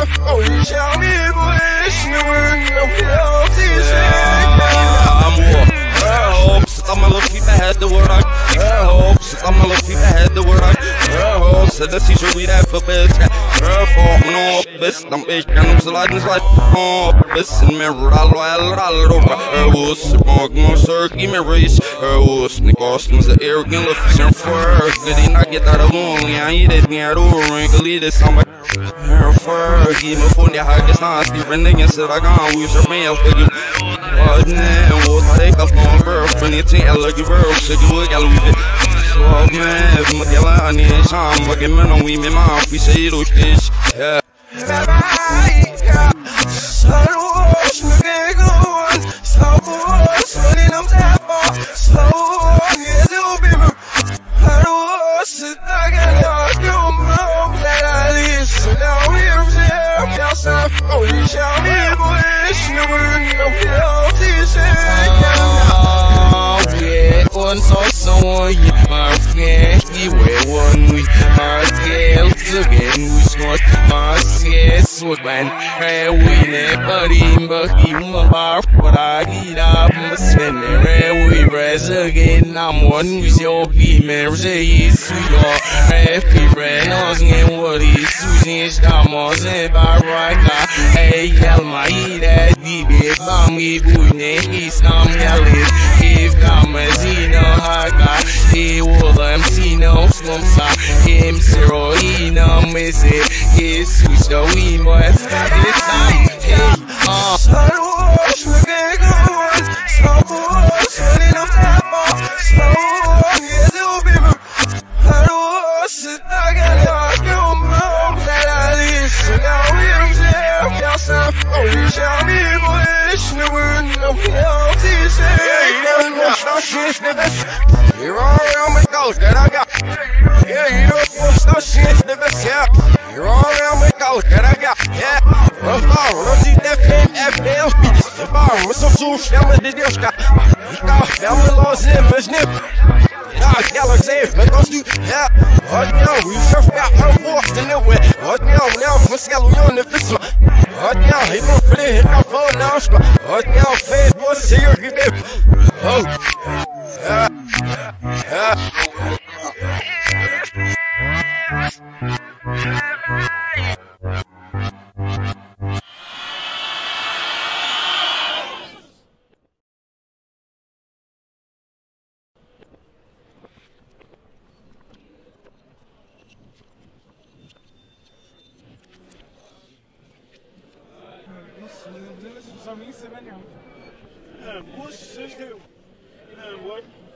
Oh, you tell me, boy, I'm a little feet ahead the word I I'm a little feet ahead the word I said the teacher we that for bitch for no best I'm big and I'm sliding like oh best in mirror I'll was smoke no circuit me race was the costumes the arrogant look first did he not get that alone I eat it near the wrinkly this summer first give me phone the hardest nasty running and said I can't use your mail for you take off my birth when you think I look your birth so you look at me so man if my girl I need some but get me on we me mom we say those kids yeah oh, you shall be one so you my friend, you were one with my girl again, who's not my yes, what man, we never but you are what I need up, spend we rise again. I'm one with your female, say it's your happy friend, and what is Susan's diamonds and baraka. Hey, tell my that deep, mommy, boy, he's not yelling. If I'm a Zino Haga, he will MC no slumsa, him zero, he no miss it, his switch the wing was this time. Hey, you're all around my ghost that I got. Yeah, you don't want no shit, nigga. Yeah, you're all around my ghost that I got. Yeah, I'm far, don't see that fan, FL. I'm far, I'm so sushi, I'm a didioska. I'm a lost in my snip. Yeah, galaxy, but don't do that. What now? We surf out, I'm forced in the way. What now? I'm scaling on the fist. What now? He don't fit in, hit my phone now. What now? Fans, what's here? Oh. What?